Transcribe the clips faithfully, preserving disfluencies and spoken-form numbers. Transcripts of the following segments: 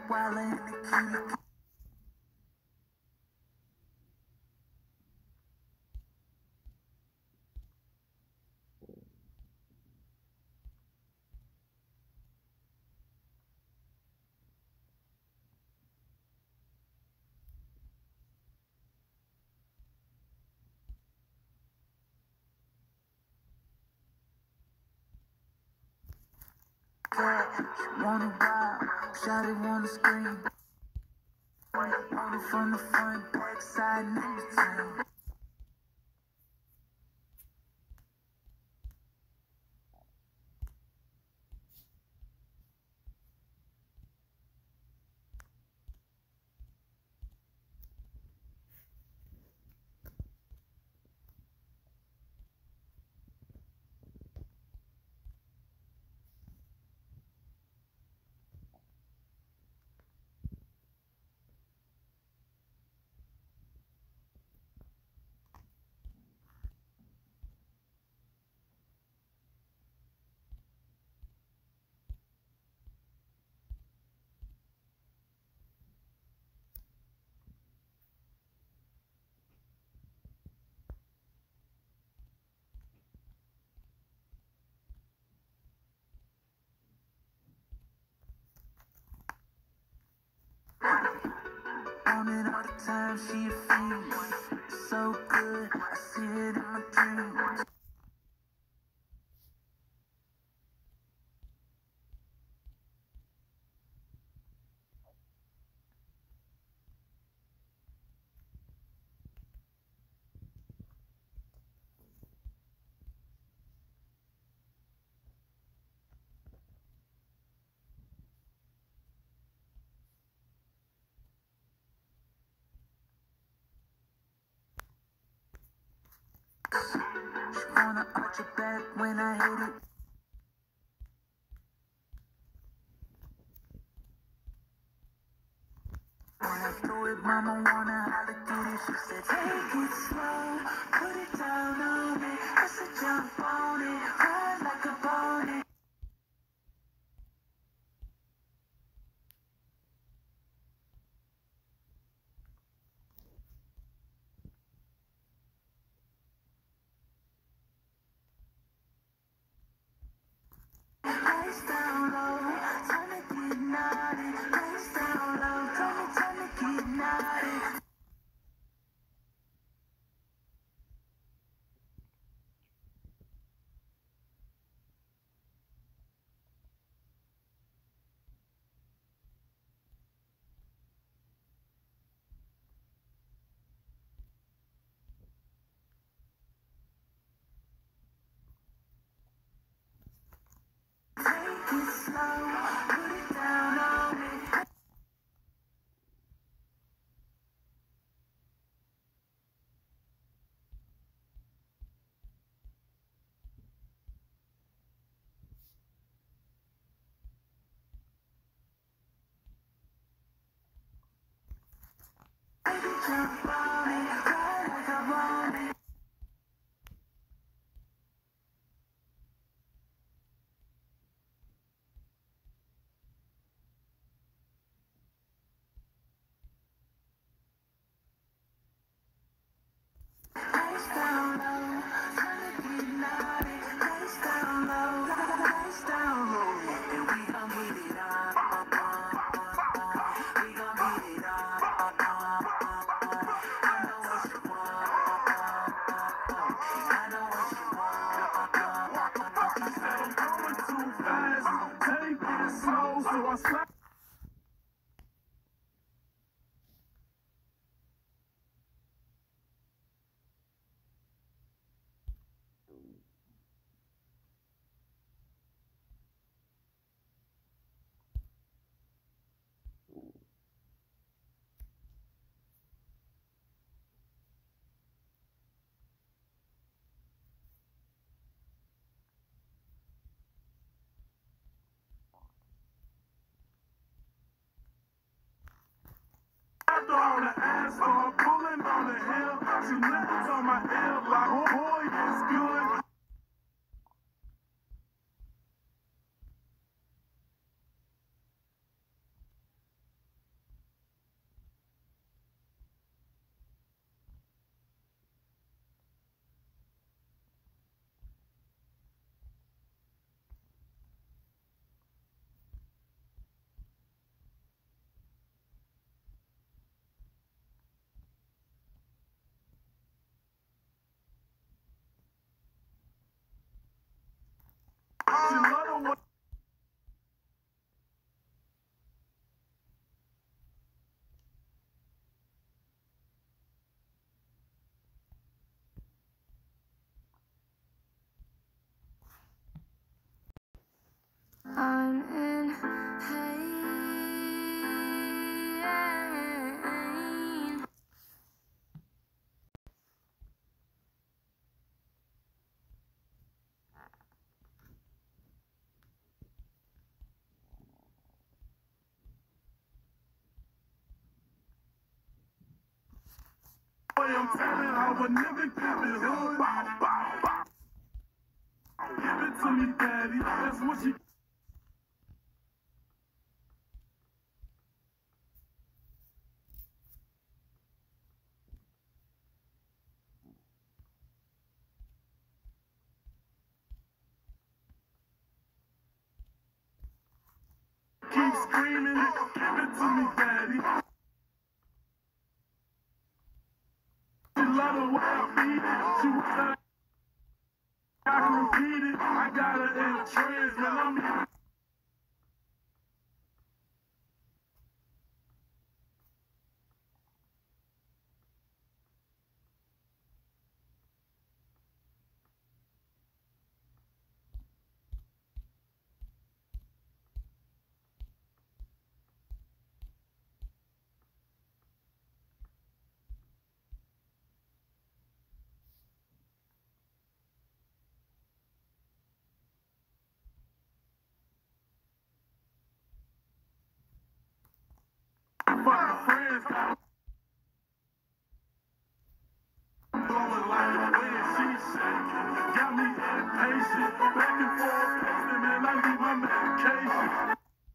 wildin' in the cutie. She wanna wild, shawty wanna scream. Want it from the front, back side, and in between. On it all the time, she a fiend. So good, I see it in my dreams. She wanna arch your back when I hit it. When I throw it, mama wanna holler, get it. She said, take it slow, put it down on it. I said, jump on it, ride like a pony. Face down low, time to get naughty. Face down low, tell me, tell me, get naughty. Take it slow, put it down on me. Baby, jump on it, ride like I want it. Face down low, time to get naughty. Face down low, face down low. And we gon' get it on. We gon' get it on. I know what you want. I know what you want. She said I'm going too fast, take it slow, so I slap. After on the asphalt, pulling on the hill, she nipples on my ear like, oh boy, it's good. way I'm telling how a nigga give it hood. Give it to me, daddy. That's what you. Keep screaming it. Give it to me, daddy. She love the way I beat it. She was like, I can repeat it. I got her in a trance, man. I'm even. Fucking friends got blowing like the wind. She's shaking. Got me impatient. Back and forth, pacing, man. I need my medication.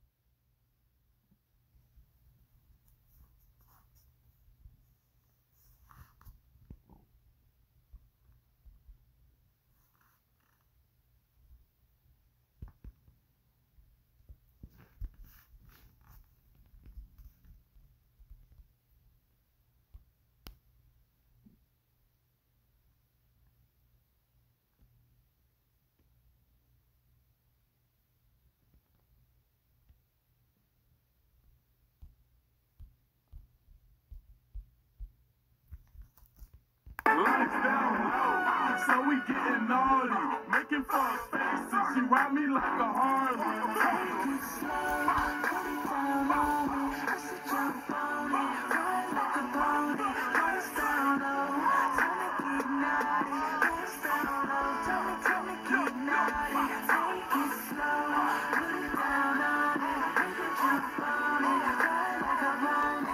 Lights down low, so we getting naughty, making fun faces. She ride me like a Harley. Take it slow, put it down on me. I should jump on it, ride like a pony. Lights down low, tell me get naughty. Lights down low, tell me, tell me get naughty. Take it slow, put it down on me. We can jump on it, ride like a pony.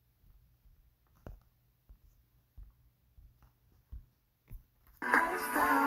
Lights down